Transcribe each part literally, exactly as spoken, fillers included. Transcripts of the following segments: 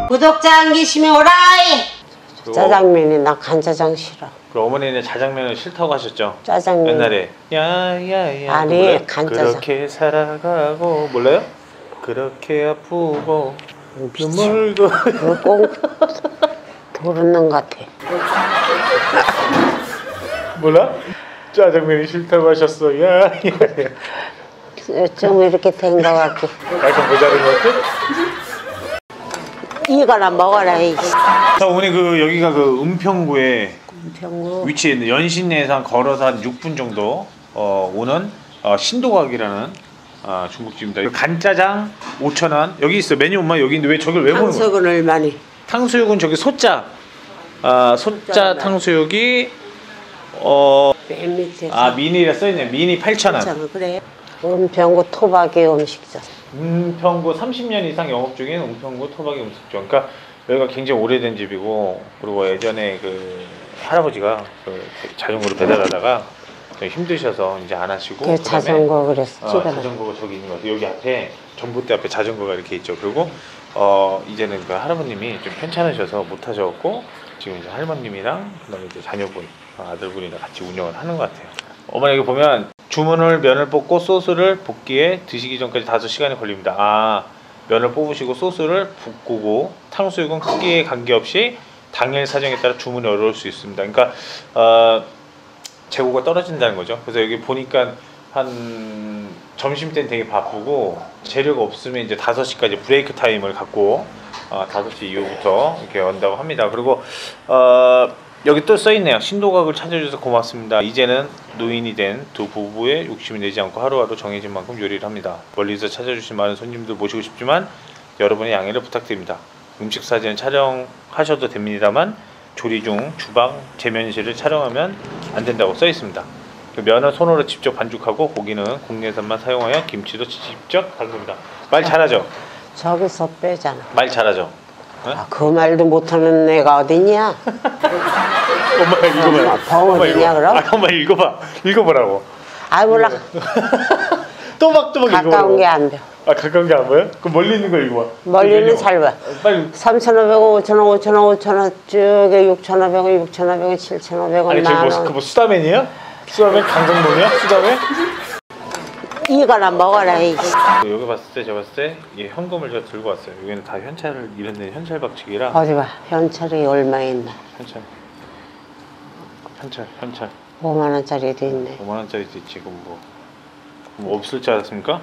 구독자 안 계시면 오라이. 짜장면이 나 간짜장 싫어. 그 어머니는 자장면은 싫다고 하셨죠? 짜장면 옛날에 야야야 아니 간짜장 그렇게 살아가고 몰라요? 그렇게 아프고 눈물도 꼭 모르는 것 같아. 몰라? 짜장면이 싫다고 하셨어. 야야야 좀 이렇게 된 것 같고 약간 모자른 것 같아? 이거나 먹어라. 이 자, 어머니 그 여기가 그 은평구에 은평구 위치해 있는 연신내에서 한 걸어서 한 육 분 정도 어, 오는 어, 신도각이라는 어, 중국집입니다. 그 간짜장 오천 원 여기 있어. 메뉴 엄마 여기 있는데 왜 저걸 왜 보는 거야? 탕수육은 얼마니? 탕수육은 저기 소자 아 소자 탕수육이 어 맨 밑에 아 미니라 써있네. 미니 팔천 원. 그래. 은평구 토박이 음식점. 은평구 삼십 년 이상 영업 중인 은평구 토박이 음식점. 그러니까 여기가 굉장히 오래된 집이고, 그리고 예전에 그 할아버지가 그 자전거로 배달하다가 좀 힘드셔서 이제 안 하시고 그 자전거 그랬어. 어, 자전거가 저기 있는 것 같아요. 여기 앞에 전봇대 앞에 자전거가 이렇게 있죠. 그리고 어 이제는 그 할아버님이 좀 편찮으셔서 못 하셨고 지금 이제 할머님이랑 그다음에 이제 자녀분 아들분이랑 같이 운영을 하는 것 같아요. 어머니 여기 보면 주문을 면을 뽑고 소스를 볶기에 드시기 전까지 다섯 시간이 걸립니다. 아 면을 뽑으시고 소스를 볶고 탕수육은 크기에 관계없이 당일 사정에 따라 주문이 어려울 수 있습니다. 그러니까 어, 재고가 떨어진다는 거죠. 그래서 여기 보니까 한 점심 때는 되게 바쁘고 재료가 없으면 이제 다섯 시까지 브레이크 타임을 갖고 어, 다섯 시 이후부터 이렇게 온다고 합니다. 그리고 어, 여기 또 써있네요. 신도각을 찾아주셔서 고맙습니다. 이제는 노인이 된 두 부부의 욕심이 내지 않고 하루하루 정해진 만큼 요리를 합니다. 멀리서 찾아주신 많은 손님들 모시고 싶지만 여러분의 양해를 부탁드립니다. 음식 사진을 촬영하셔도 됩니다만 조리 중 주방 재면실을 촬영하면 안 된다고 써있습니다. 면은 손으로 직접 반죽하고 고기는 국내산만 사용하여 김치도 직접 담급니다. 말 잘하죠? 저기서 빼잖아. 말 잘하죠? 네? 아, 그 말도 못하는 애가 어딨냐? 엄마 읽어봐요. 벙어리냐 그럼? 아, 엄마 읽어봐. 읽어보라고. 아 몰라. 또박또박 읽어보라고. 가까운 게 안 돼. 아 가까운 게 안 보여? 그럼 멀리 있는 거 읽어봐. 멀리는 잘 봐. 빨리. 삼천오백 원, 오천 원, 오천 원, 오천 원 쭉에 육천오백 원, 육천오백 원, 칠천오백 원, 아니 저기 만 뭐, 원. 그 뭐 수다맨이야? 수다맨 강정동이야? 수다맨? 이거나 먹어라. 이. 여기 봤을 때 제가 봤을 때 이 현금을 제가 들고 왔어요. 여기는 다 현찰을 이런 데는 현찰 박치기라. 어디 봐. 현찰이 얼마 있나? 현찰. 현찰, 현찰. 오만 원짜리도 있네. 오만 원짜리도 있지. 그럼 뭐, 뭐 없을 줄 알았습니까?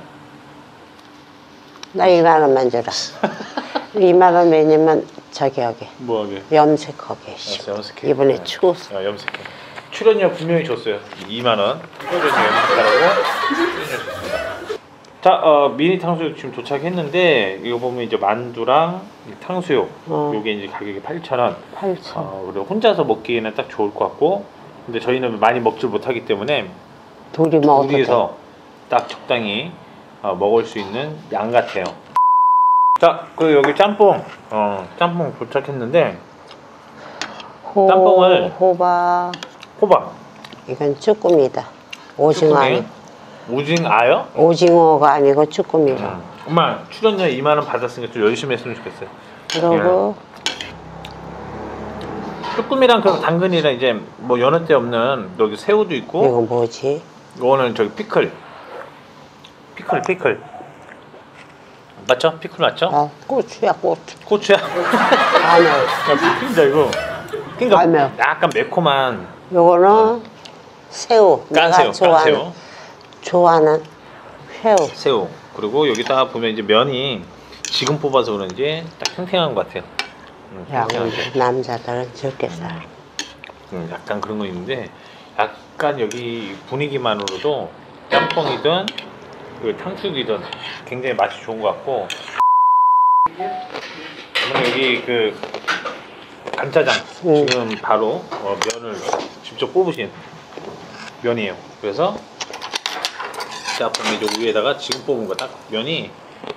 나 이만 원만 줘라. 이만 원 매니면 저기 하게. 뭐 하게? 염색하게. 알았어, 염색해. 이번에 네. 추웠어. 아, 염색해. 출연료 분명히 줬어요. 이만 원. 출연료 염색하라고 출연료 줬습니다. 자, 어, 미니 탕수육 지금 도착했는데 이거 보면 이제 만두랑 탕수육 어. 요게 이제 가격이 팔천 원. 팔천. 어, 그리고 혼자서 먹기에는 딱 좋을 것 같고, 근데 저희는 많이 먹질 못하기 때문에 둘이 먹어도 둘이서 딱 적당히 어, 먹을 수 있는 양 같아요. 자, 그 여기 짬뽕, 어, 짬뽕 도착했는데 호, 짬뽕을 호박. 호박. 이건 쭈꾸미다. 오징어 아니. 오징어요? 오징어가 아니고 쭈꾸미라. 음. 엄마 출연료 이만 원 받았으니까 좀 열심히 했으면 좋겠어요. 그리고 쭈꾸미랑 그 당근이랑 이제 뭐 여느 때 없는 여기 새우도 있고. 이건 뭐지? 이거는 저기 피클. 피클 피클. 맞죠? 피클 맞죠? 아, 고추야 고추. 고추야. 아 매워. 야, 피클이다 이거. 그러니까 아, 매워. 약간 매콤한. 요거는 새우. 깐새우. 내가 좋아하는, 깐새우. 좋아하는 새우. 새우. 그리고 여기다 보면 이제 면이 지금 뽑아서 그런지 딱 탱탱한 것 같아요. 음, 야, 탱탱하게. 남자들은 적게 살. 음, 약간 그런 거 있는데 약간 여기 분위기만으로도 짬뽕이든 그 탕수육이든 굉장히 맛이 좋은 것 같고, 여기 그 간짜장 음. 지금 바로 어, 면을 직접 뽑으신 면이에요. 그래서 자 보면 이제 위에다가 지금 뽑은 거 딱 면이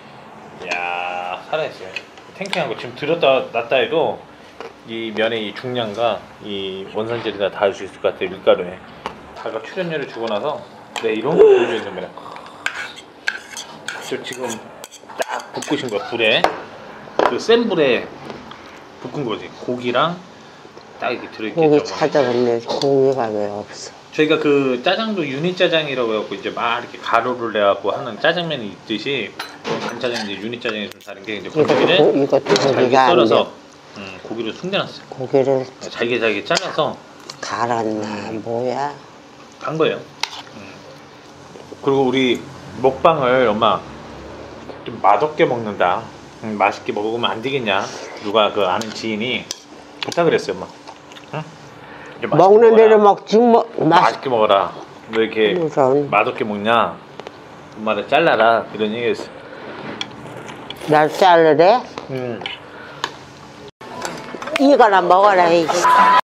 야 살아있어요. 탱탱한 거 지금 들었다 놨다 해도 이 면의 이 중량과 이 원산지를 다 닿을 수 있을 것 같아요. 밀가루에 다가 출연료를 주고 나서 네 이런 거 보여줘야 됩니다. 저 지금 딱 볶으신 거야. 불에 그 센 불에 볶은 거지. 고기랑 딱 이렇게 들어있겠죠. 고기 어머니. 찾아봤네. 고기가 왜 없어? 저희가 그 짜장도 유니 짜장이라고 해갖고 이제 막 이렇게 가루를 내갖고 하는 짜장면이 있듯이 간짜장 이제 유니 짜장이 좀 다른 게 이제 이것도 고기를 고- 이것도 잘게 고기가 안 썰어서 돼. 음, 고기를 숨겨놨어요. 고기를 잘게 잘게 잘라서 갈았나 뭐야? 간 거예요. 음. 그리고 우리 먹방을 엄마 좀 맛없게 먹는다. 음, 맛있게 먹으면 안 되겠냐? 누가 그 아는 지인이 좋다 그랬어요, 엄마. 응? 좀 맛있게 먹는 먹어라. 대로 먹지 뭐 맛. 맛있게 먹어라. 왜 이렇게 우선 맛없게 먹냐? 엄마를 잘라라. 이런 얘기했어. 날 자르래? 음. 이거나 먹어라. 이거.